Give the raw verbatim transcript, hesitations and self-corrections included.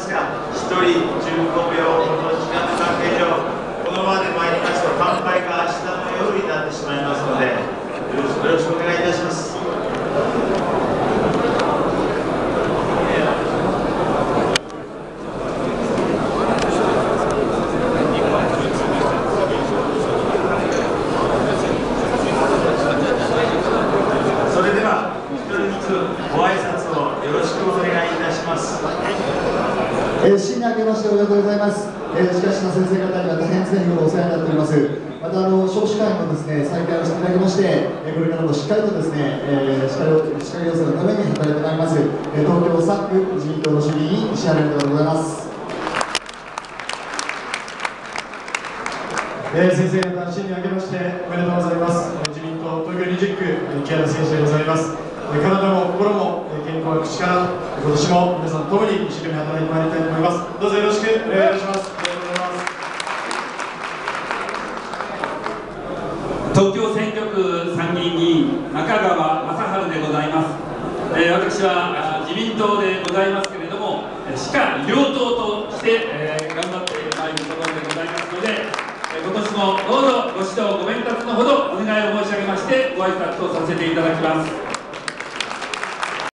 ますが、ひとりじゅうごびょうほど時間の関係上、このままで参りますと乾杯が明日の夜になってしまいますので、よろしくお願いいたします。それでは一人ずつご挨拶をよろしくお願いいたします。 えー、新年明けましておめでとうございます。えー、しかしの先生方には大変常日頃お世話になっております。またあの少子会もですね再開をしていただきまして、えー、これからもしっかりとですね、えー、しっかりしっかり要請のために働いてまいります。えー、東京さん区自民党の衆議院石原でございます。えー、先生方新年明けましておめでとうございます。えー、自民党東京にじゅっ区木原選手でございます。えー、体も心も、えー、健康は口から今年も皆さんともに一生懸命働いてまいりたいと思います。どうぞよろしくお願いします。 東京選挙区参議院議員中川雅治でございます。えー、私は自民党でございますけれども、しか両党として、えー、頑張ってまいるところでございますので、えー、今年もどうぞご指導ご鞭撻のほどお願いを申し上げましてご挨拶とさせていただきます。